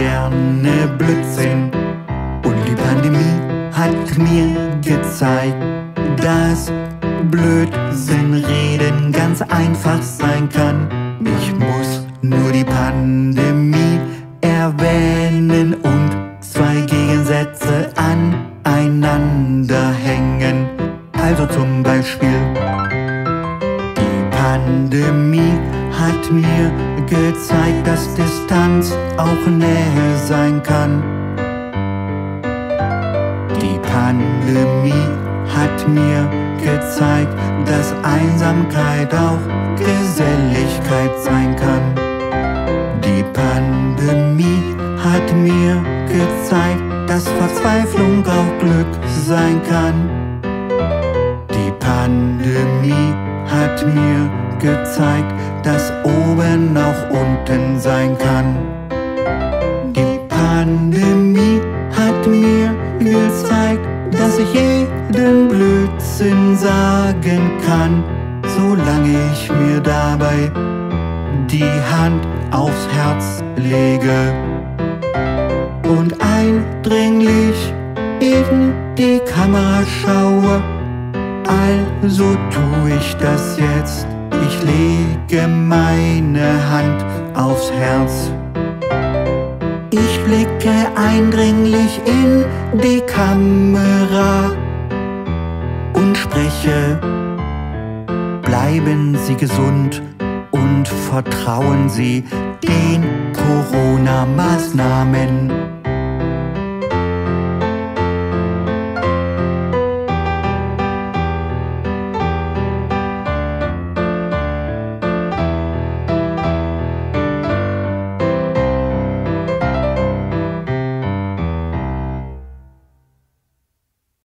moderne Blödsinn. Und die Pandemie hat mir gezeigt, dass Blödsinn reden ganz einfach sein kann. Ich muss nur die Pandemie erwähnen und zwei Gegensätze aneinander hängen. Also zum Beispiel: Die Pandemie hat mir gezeigt, dass Distanz auch Nähe sein kann. Die Pandemie hat mir gezeigt, dass Einsamkeit auch Geselligkeit sein kann. Die Pandemie hat mir gezeigt, dass Verzweiflung auch Glück sein kann. Die Pandemie hat mir gezeigt, dass oben auch unten sein kann. Die Pandemie hat mir gezeigt, dass ich jeden Blödsinn sagen kann, solange ich mir dabei die Hand aufs Herz lege und eindringlich in die Kamera schaue. Also tu ich das jetzt, ich lege meine Hand aufs Herz. Ich blicke eindringlich in die Kamera und spreche: Bleiben Sie gesund und vertrauen Sie den Corona-Maßnahmen.